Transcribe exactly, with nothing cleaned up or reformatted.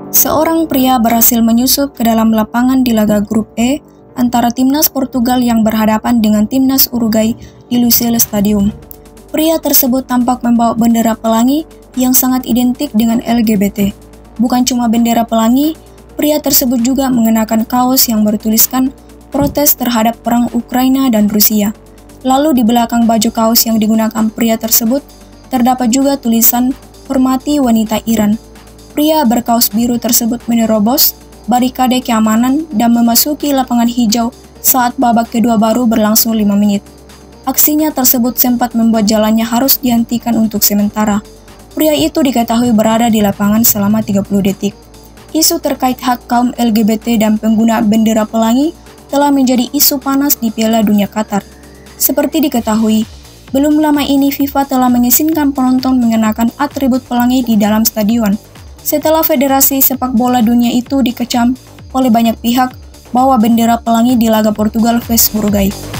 Seorang pria berhasil menyusup ke dalam lapangan di laga grup E antara timnas Portugal yang berhadapan dengan timnas Uruguay di Lusail Stadium. Pria tersebut tampak membawa bendera pelangi yang sangat identik dengan L G B T. Bukan cuma bendera pelangi, pria tersebut juga mengenakan kaos yang bertuliskan protes terhadap perang Ukraina dan Rusia. Lalu di belakang baju kaos yang digunakan pria tersebut, terdapat juga tulisan "Hormati Wanita Iran". Pria berkaos biru tersebut menerobos barikade keamanan dan memasuki lapangan hijau saat babak kedua baru berlangsung lima menit. Aksinya tersebut sempat membuat jalannya harus dihentikan untuk sementara. Pria itu diketahui berada di lapangan selama tiga puluh detik. Isu terkait hak kaum L G B T dan pengguna bendera pelangi telah menjadi isu panas di Piala Dunia Qatar. Seperti diketahui, belum lama ini FIFA telah mengizinkan penonton mengenakan atribut pelangi di dalam stadion. Setelah Federasi Sepak Bola Dunia itu dikecam oleh banyak pihak bahwa bendera pelangi di laga Portugal versus Uruguay.